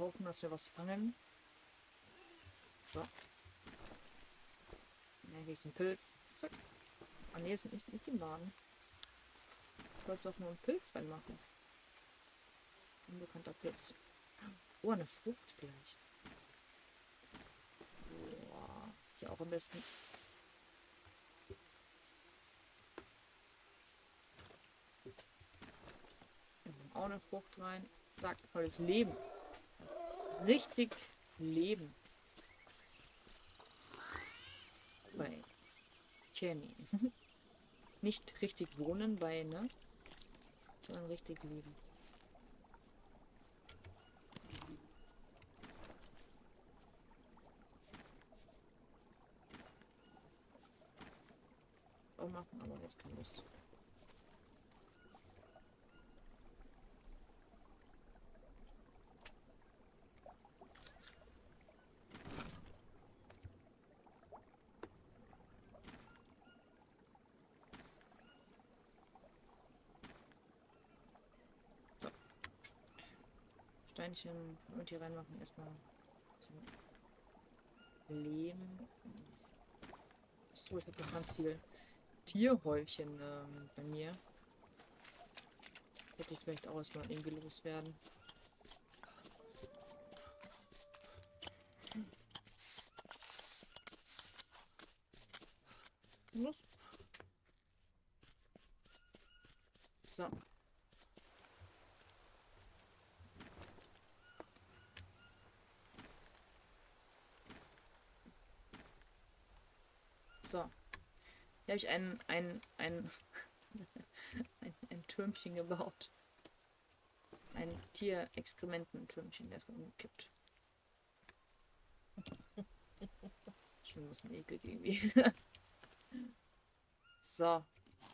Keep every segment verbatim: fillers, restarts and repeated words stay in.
hoffen, dass wir was fangen. So. Ja, hier ist ein Pilz. Zack. Ah ne, ist nicht, nicht im Laden. Ich wollte doch nur einen Pilz reinmachen. Unbekannter Pilz. Oh, eine Frucht vielleicht. Boah. Hier auch am besten. Auch eine Frucht rein. Zack, volles Leben. Richtig Leben. Bei Kenny. Nicht richtig wohnen bei, ne? Sondern richtig leben. Auch machen, aber jetzt keine Lust. So. Steinchen und hier reinmachen. Erstmal zum Leben. So, ich habe noch ganz viel Tierhäufchen ähm, bei mir. Hätte ich vielleicht auch erstmal irgendwie loswerden. Los. So. So. Hier habe ich ein, ein, ein, ein, ein Türmchen gebaut. Ein Tierexkremententürmchen, der ist umgekippt. Schon ein bisschen eklig irgendwie. So.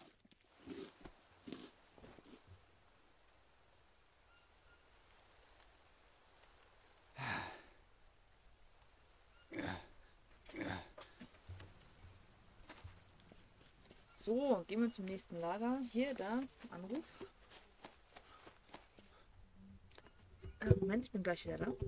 So, gehen wir zum nächsten Lager. Hier, da, Anruf. Äh, Moment, ich bin gleich wieder da.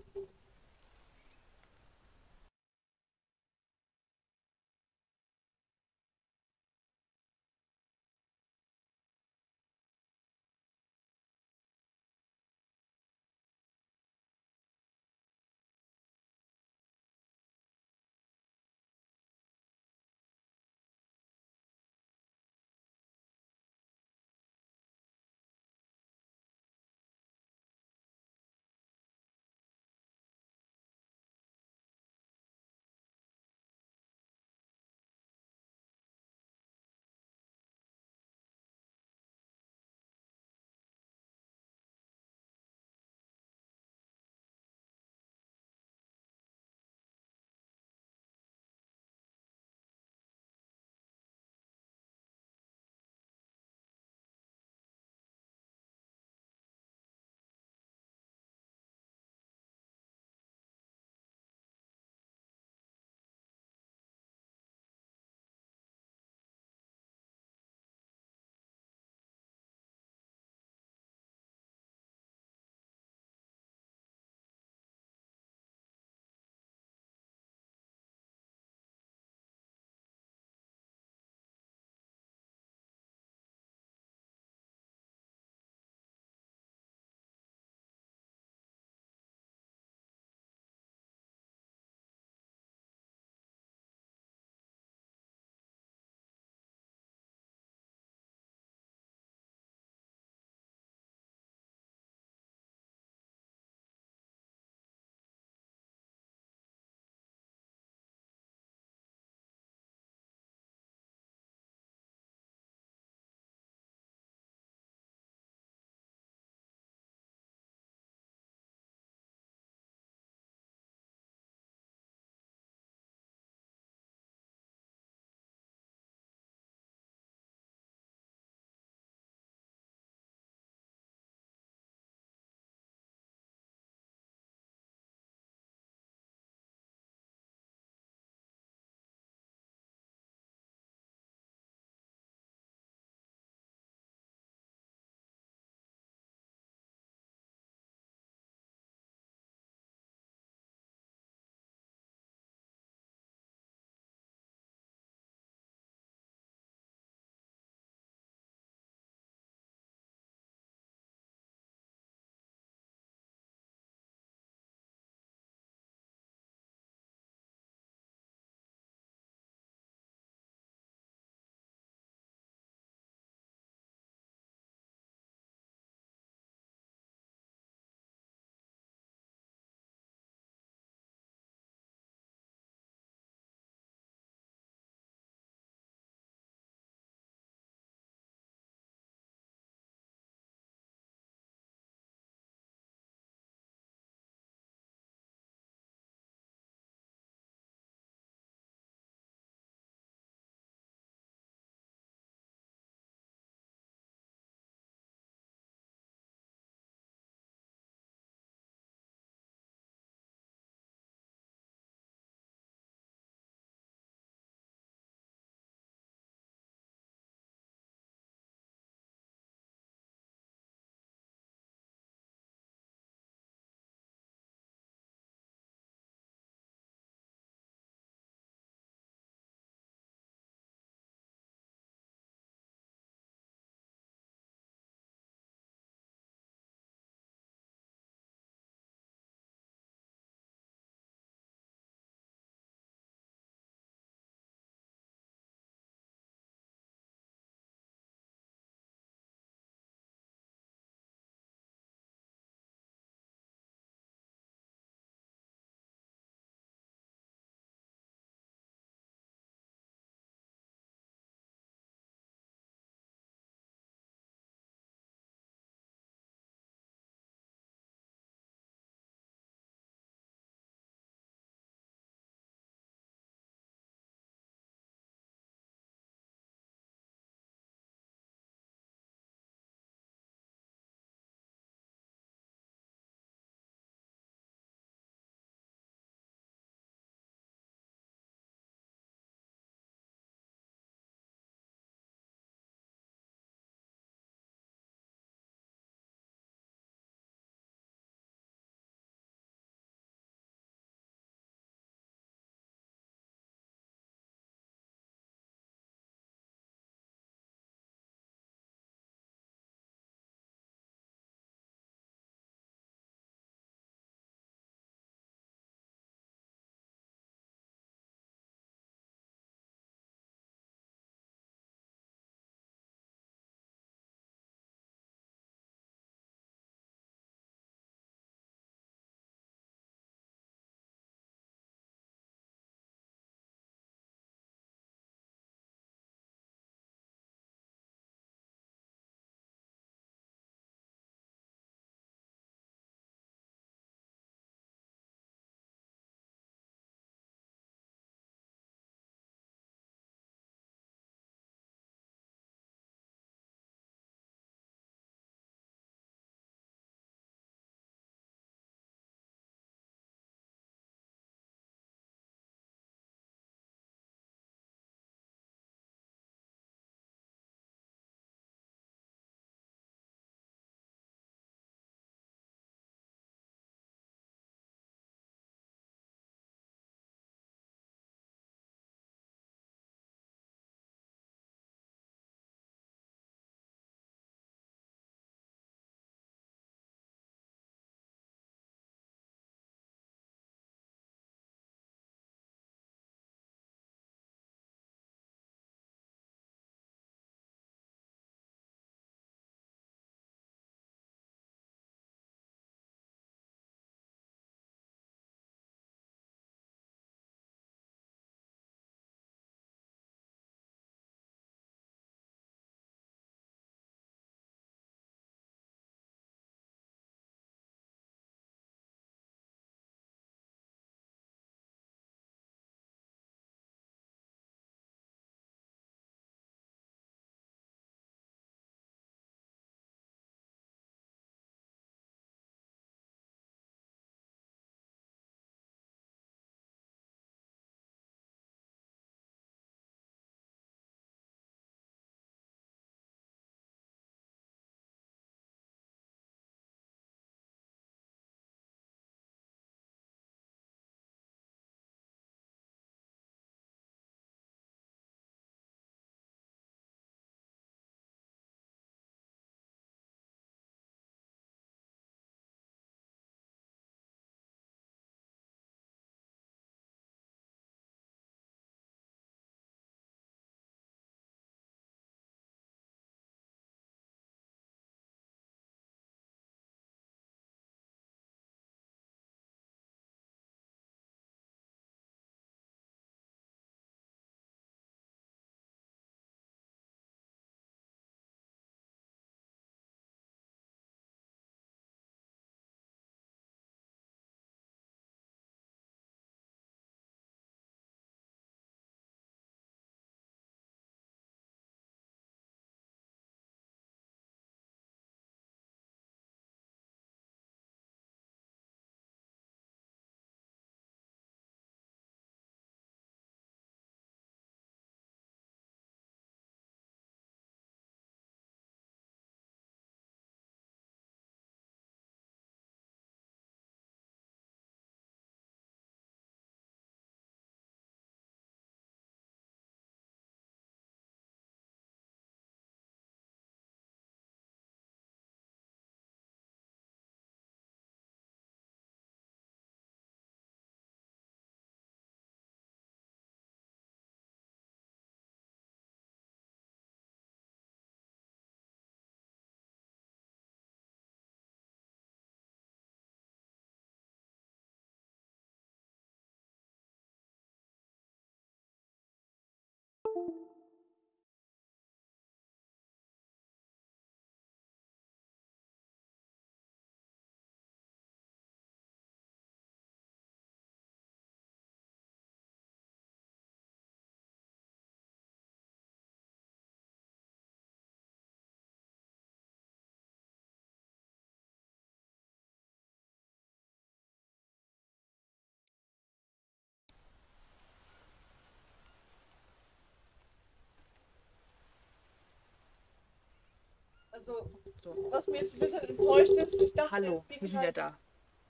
Also, So. was mir jetzt ein bisschen enttäuscht ist, ich dachte, Hallo, es bieten wir sind ja halt- da.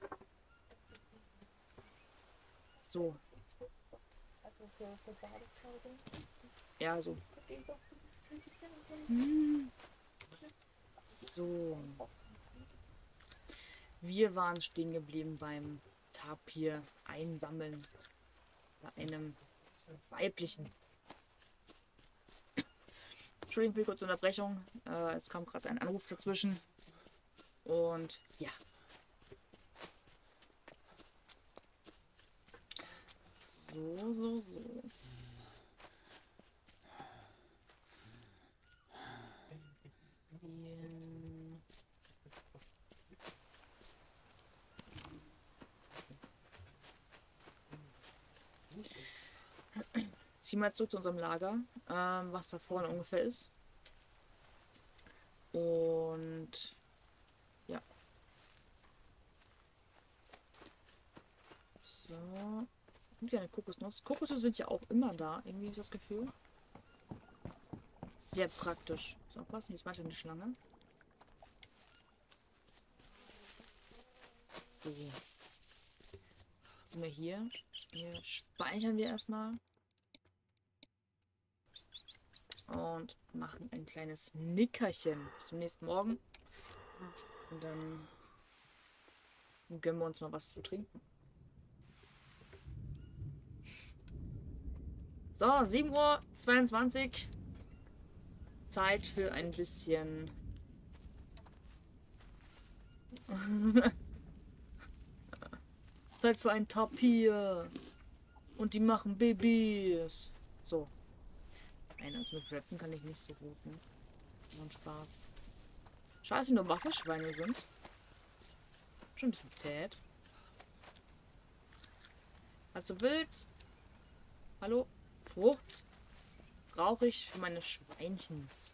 So. Also für, für Badekleidung. Ja, so. So. Wir waren stehen geblieben beim Tapir einsammeln. Bei einem weiblichen. Entschuldigung für die kurze Unterbrechung. Äh, es kam gerade ein Anruf dazwischen. Und ja. So, so, so. Wir ziehen wir zurück zu unserem Lager, ähm, was da vorne ungefähr ist. Und ja. So. Und eine Kokosnuss. Kokosnüsse sind ja auch immer da, irgendwie habe ich das Gefühl. Sehr praktisch. So, aufpassen, jetzt weiter eine Schlange. So. Sind wir hier. Hier speichern wir erstmal. Und machen ein kleines Nickerchen. Bis zum nächsten Morgen. Und dann gönnen wir uns mal was zu trinken. So, sieben Uhr zweiundzwanzig. Zeit für ein bisschen... Zeit für ein Tapir. Und die machen Babys. So. Nein, also mit Rappen kann ich nicht so gut, ne? Nur ein Spaß. Scheiße, nur Wasserschweine sind. Schon ein bisschen sad. Also wild. Hallo? Frucht brauche ich für meine Schweinchens.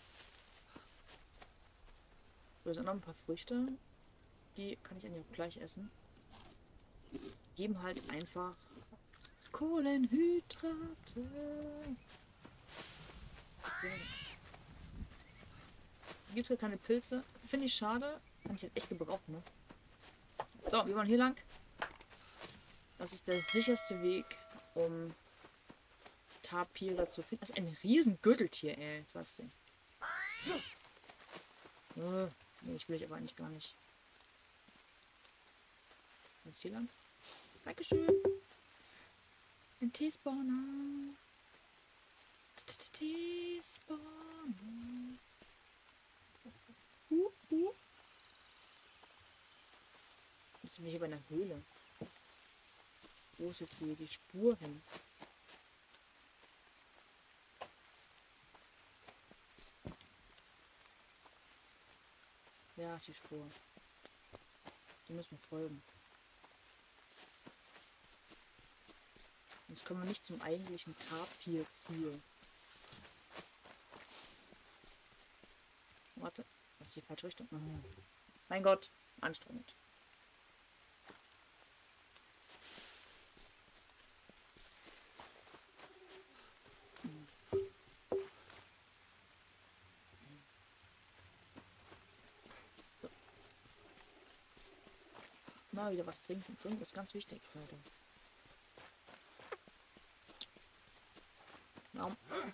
So, sind noch ein paar Früchte. Die kann ich eigentlich auch gleich essen. Geben halt einfach Kohlenhydrate. So. Gibt halt keine Pilze. Finde ich schade. Kann ich halt echt gebrauchen, ne? So, wir wollen hier lang. Das ist der sicherste Weg, um Tapire zu finden. Das ist ein riesen Gürteltier, ey. Sag's dir. Äh, nee, ich will ich aber eigentlich gar nicht. Jetzt hier lang. Dankeschön. Ein T-Spawner. T-Spawner. Uh, uh. Jetzt sind wir hier bei einer Höhle. Wo ist jetzt die, die Spur hin? Ja, ist die Spur. Die müssen wir folgen. Jetzt kommen wir nicht zum eigentlichen Tapir-Ziel. Warte, das ist die falsche Richtung. Mhm. Mein Gott, anstrengend. So. Mal wieder was trinken. Trinken ist ganz wichtig, Leute. Warum?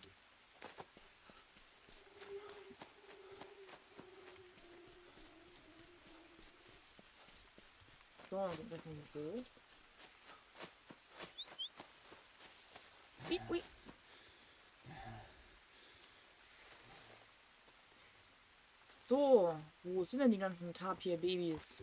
So, dann sind wir hier hoch. Ui, ui. So, wo sind denn die ganzen Tapir-Babys?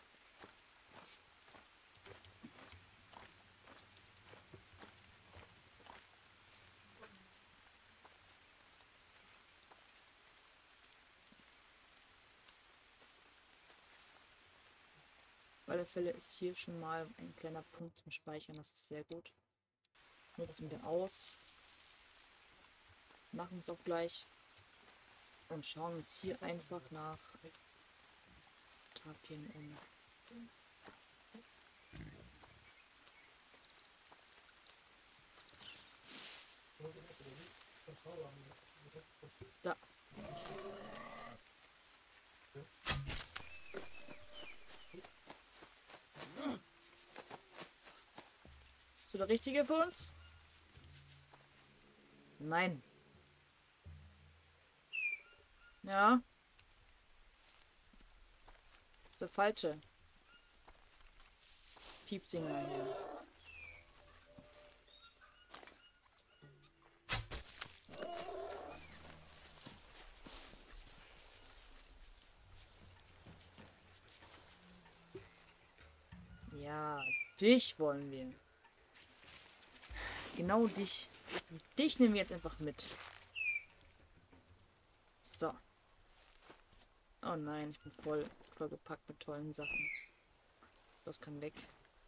Auf alle Fälle ist hier schon mal ein kleiner Punkt zum Speichern. Das ist sehr gut. Nutzen wir aus. Machen es auch gleich. Und schauen uns hier einfach nach Tapiren um. Da. du der Richtige für uns? Nein. Ja. Das ist der falsche. Piepsinger hier. Ja, dich wollen wir. Genau dich. Dich nehmen wir jetzt einfach mit. So. Oh nein, ich bin voll, voll gepackt mit tollen Sachen. Das kann weg.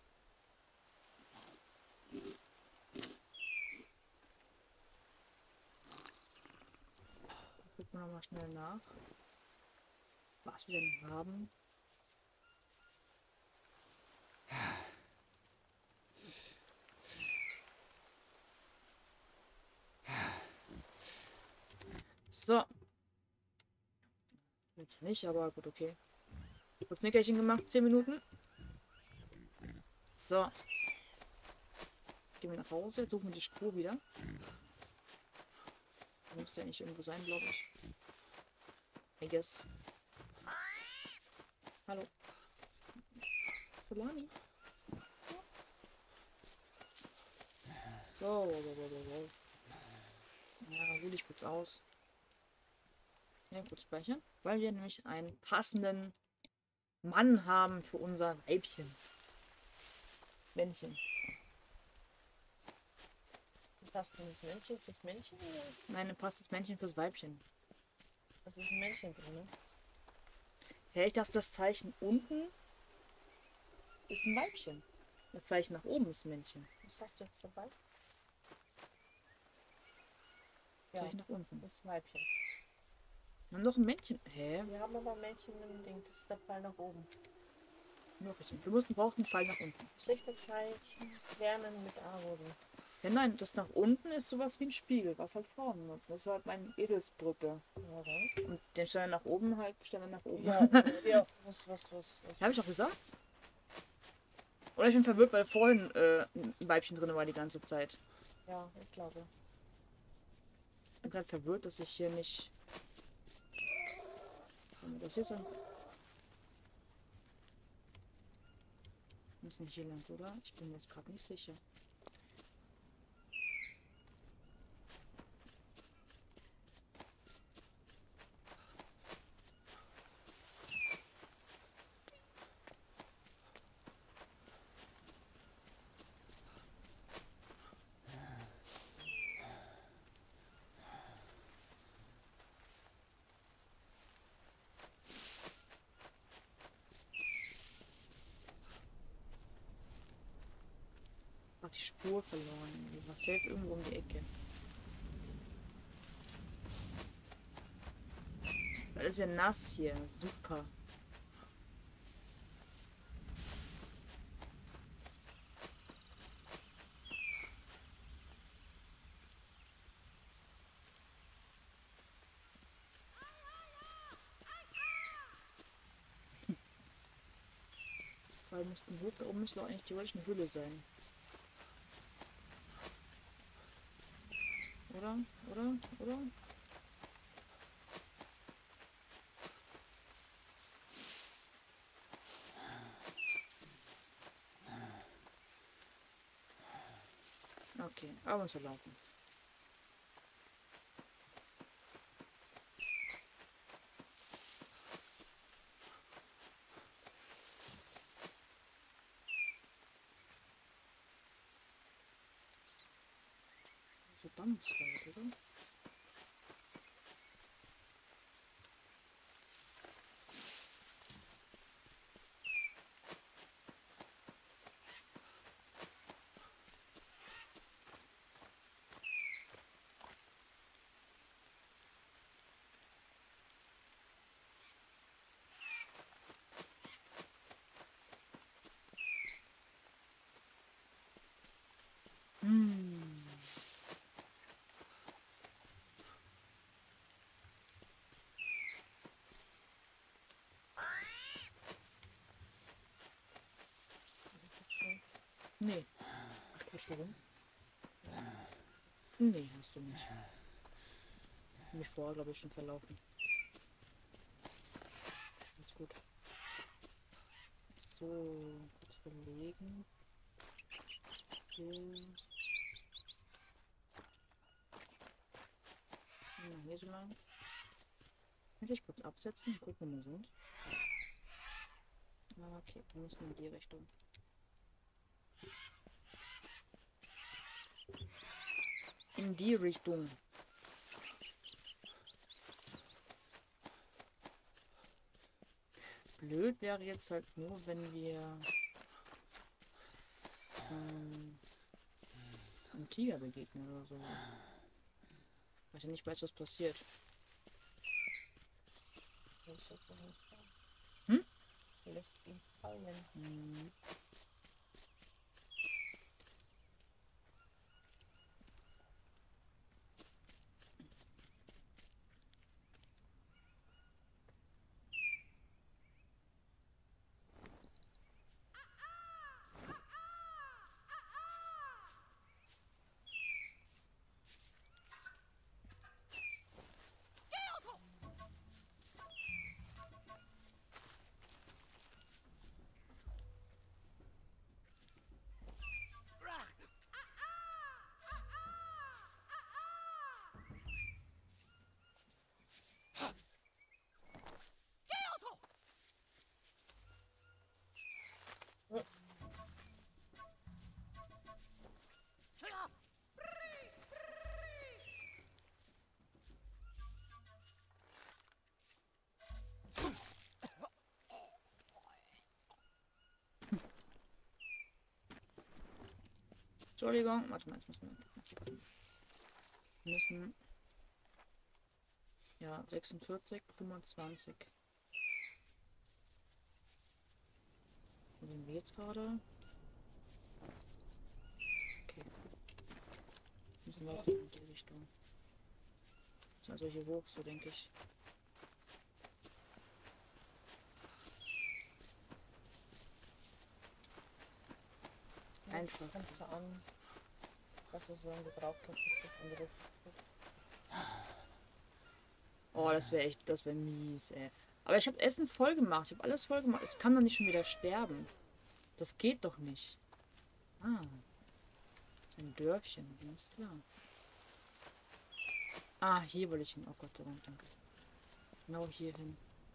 Gucken wir nochmal schnell nach. Was wir denn haben. So. Jetzt nicht, aber gut, okay. Kurz Nickerchen gemacht, zehn Minuten. So. Gehen wir nach Hause, jetzt suchen wir die Spur wieder. Muss ja nicht irgendwo sein, glaube ich. I guess. Hallo. Solani. So, wow, wow, wow, wow. Ja, ruh dich kurz aus. Ja, kurz speichern. Weil wir nämlich einen passenden Mann haben für unser Weibchen. Männchen. Passt denn das Männchen fürs Männchen? Oder? Nein, ein passendes Männchen fürs Weibchen. Was ist ein Männchen drin, ne? Hä, ich dachte, das Zeichen unten ist ein Weibchen. Das Zeichen nach oben ist ein Männchen. Was hast du jetzt dabei? Das Ja, Zeichen nach unten. das ist ein Weibchen. Wir haben noch ein Männchen. Hä? Wir haben aber Männchen im Ding, das ist der Pfeil nach oben. Nur richtig. Wir mussten brauchen einen Pfeil nach unten. Schlechter Zeichen, Lernen mit Arodi. Ja, nein, das nach unten ist sowas wie ein Spiegel, was halt Formen hat. Das ist halt meine Eselsbrücke. Ja, dann. Und den stellen wir nach oben halt, stellen wir nach oben. Ja, ja, was, was, was, was. Habe ich auch gesagt? Oder ich bin verwirrt, weil vorhin äh, ein Weibchen drin war die ganze Zeit. Ja, ich glaube. Ich bin gerade verwirrt, dass ich hier nicht... Kann das hier sein? Muss nicht hier lang, oder? Ich bin mir jetzt gerade nicht sicher. Ach, die Spur verloren. Die war safe irgendwo um die Ecke. Das ist ja nass hier. Super. Weil mussten hoch, da oben müsste doch eigentlich theoretisch eine Hülle sein. Oder? Oder? Oder? Okay, aber uns verlaufen. So Bambuswald, oder? Hm. Nee. Ach, Bist du rum? Nee, hast du nicht. Mich vorher, glaube ich, schon verlaufen. Ist gut. So, kurz überlegen. Hier. Ja, hier so lang. Kann ich kurz absetzen und gucken, wo wir sind. Ah, okay, wir müssen in die Richtung. In die Richtung. Blöd wäre jetzt halt nur, wenn wir ähm, einem Tiger begegnen oder so. Weil ich ja nicht weiß, was passiert. Hm? Lässt ihn fallen. Hm. Entschuldigung, warte mal, jetzt müssen wir. Wir müssen. Ja, sechsundvierzig, fünfundzwanzig. Wo sind wir jetzt gerade? Okay. Müssen wir in die Richtung. Also hier hoch, so denke ich. Einfach. Kommt so an, was du so lange gebraucht hast, ist das andere. Oh, das wäre echt, das wäre mies, ey. Aber ich habe Essen voll gemacht. Ich habe alles voll gemacht. Es kann doch nicht schon wieder sterben. Das geht doch nicht. Ah. Ein Dörfchen, alles klar. Ah, hier wollte ich hin. Oh Gott sei Dank, danke. Genau hier hin.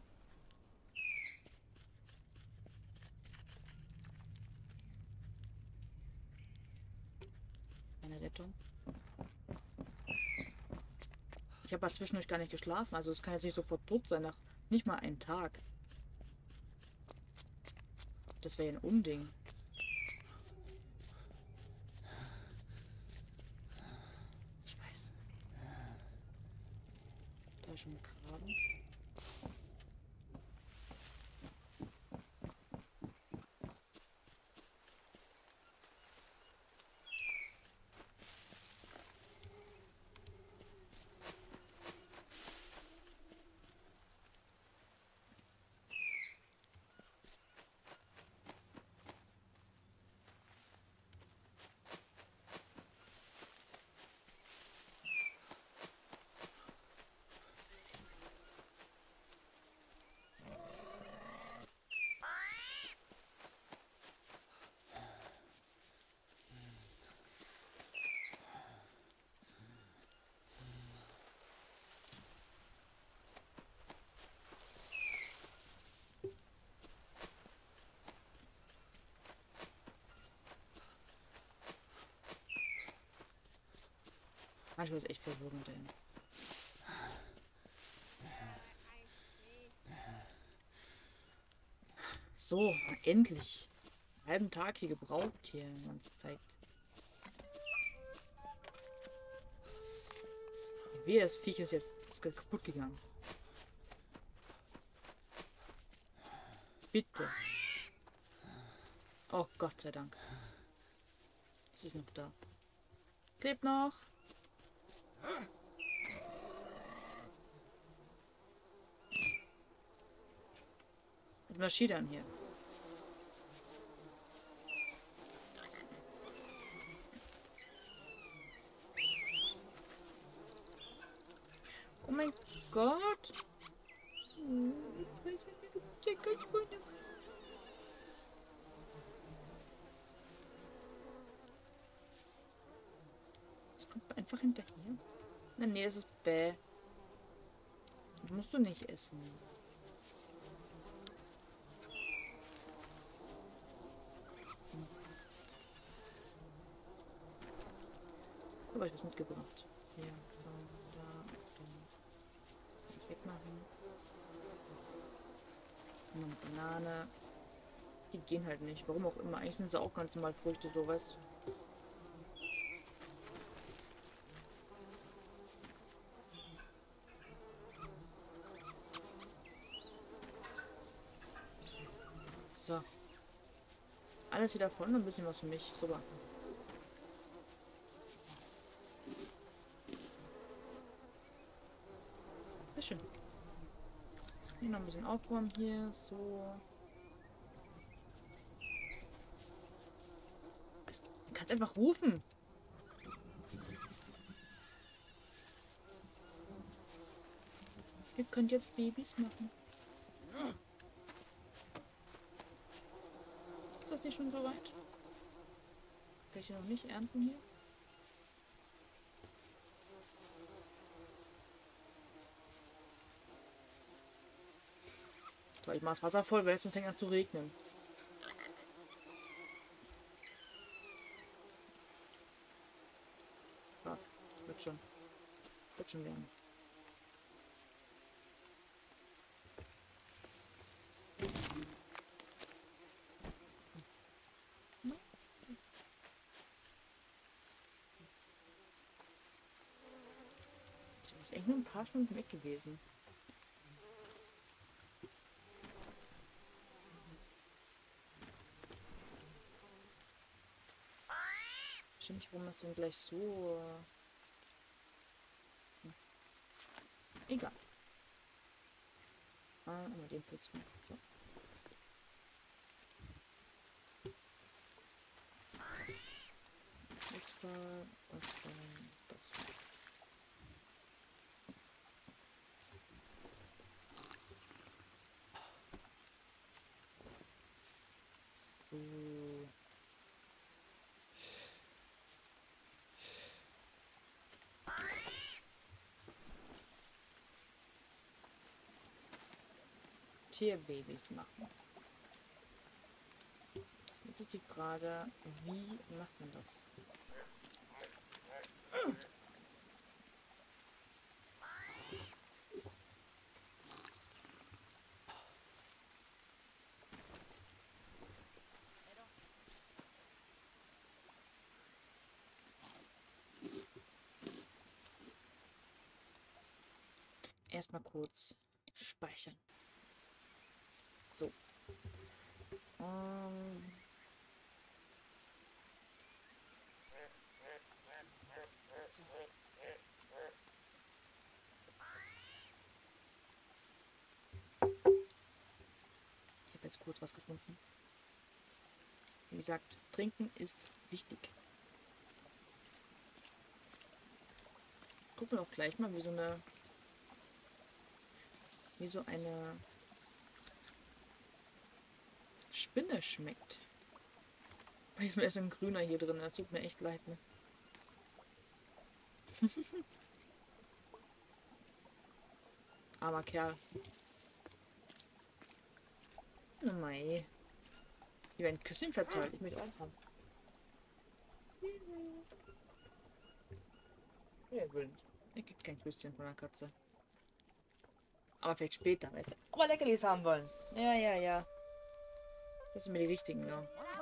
Eine Rettung. Ich habe zwischendurch gar nicht geschlafen. Also es kann jetzt nicht sofort tot sein. Nach nicht mal einen Tag. Das wäre ja ein Unding. Ich weiß. Da ist schon ein Graben. Manchmal ist es echt verwirrend, ey. So, endlich. Einen halben Tag hier gebraucht hier, wenn man es zeigt. Wie das Viech ist jetzt ist kaputt gegangen. Bitte. Oh Gott sei Dank. Es ist noch da. Klebt noch. Mit Maschinen hier. mein Gott. Das kommt einfach hinterher. Na nee, das ist bäh. Das musst du nicht essen. Aber ich was mitgebracht. Hier, so, da, da. Wegmachen. Und eine Banane. Die gehen halt nicht. Warum auch immer. Eigentlich sind sie auch ganz normal Früchte, so weißt du. So. Alles wieder voll und ein bisschen was für mich. Super. Sehr schön. Hier noch ein bisschen aufräumen hier. So. Du kannst einfach rufen. Ihr könnt jetzt Babys machen. Ist das nicht schon so weit? Kann ich noch nicht ernten hier? So, ich mach das Wasser voll, weil es fängt an zu regnen. Ja, wird schon. Wird schon werden. Ich bin echt nur ein paar Stunden weg gewesen. Ich weiß nicht, warum das denn gleich so... Hm. Egal. Ah, einmal den Pilz machen. So. Das war... Das war... Das war... So... Tierbabys machen. Jetzt ist die Frage, wie macht man das? Erstmal kurz speichern. So. Ähm. So. Ich habe jetzt kurz was gefunden. Wie gesagt, trinken ist wichtig. Gucken wir auch gleich mal, wie so eine wie so eine Spinne schmeckt. Ist mir erst ein Grüner hier drin, das tut mir echt leid, ne? Armer Kerl. Oh mei. Hier werden Küsschen verteilt, ich möchte eins haben. Er will nicht. Er gibt kein Küsschen von der Katze. Aber vielleicht später, weißt du. Aber Leckerlis haben wollen. Ja, ja, ja. Das sind mir die richtigen, ja.